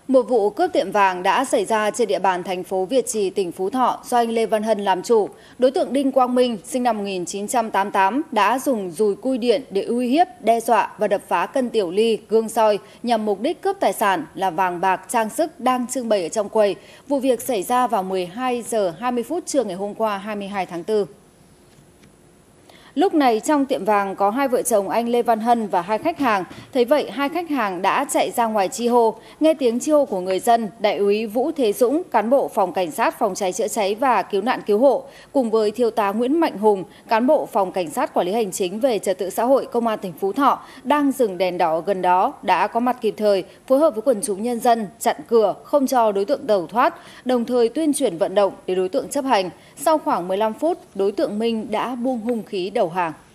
Một vụ cướp tiệm vàng đã xảy ra trên địa bàn thành phố Việt Trì, tỉnh Phú Thọ do anh Lê Văn Hân làm chủ. Đối tượng Đinh Quang Minh, sinh năm 1988, đã dùng dùi cui điện để uy hiếp, đe dọa và đập phá cân tiểu ly, gương soi nhằm mục đích cướp tài sản là vàng bạc trang sức đang trưng bày ở trong quầy. Vụ việc xảy ra vào 12 giờ 20 phút trưa ngày hôm qua 22 tháng 4. Lúc này trong tiệm vàng có hai vợ chồng anh Lê Văn Hân và hai khách hàng. Thấy vậy hai khách hàng đã chạy ra ngoài chi hô. Nghe tiếng chi hô của người dân, đại úy Vũ Thế Dũng, cán bộ phòng cảnh sát phòng cháy chữa cháy và cứu nạn cứu hộ, cùng với thiếu tá Nguyễn Mạnh Hùng, cán bộ phòng cảnh sát quản lý hành chính về trật tự xã hội công an tỉnh Phú Thọ đang dừng đèn đỏ gần đó đã có mặt kịp thời, phối hợp với quần chúng nhân dân chặn cửa không cho đối tượng tẩu thoát, đồng thời tuyên truyền vận động để đối tượng chấp hành. Sau khoảng 15 phút, đối tượng Minh đã buông hung khí đầu hàng.